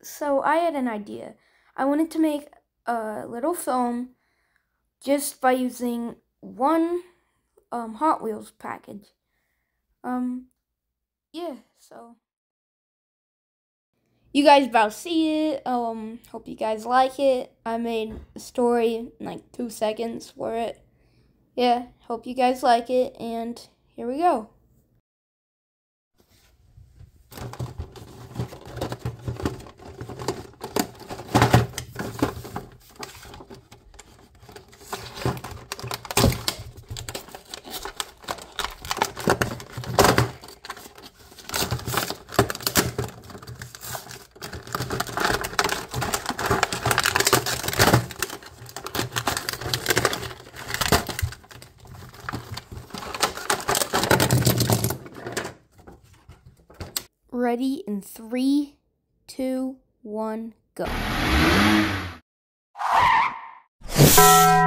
so I had an idea. I wanted to make a little film just by using one Hot Wheels package. Yeah, so you guys about to see it. Hope you guys like it. I made a story in like 2 seconds for it. Yeah, hope you guys like it, and here we go. Ready in 3, 2, 1, go.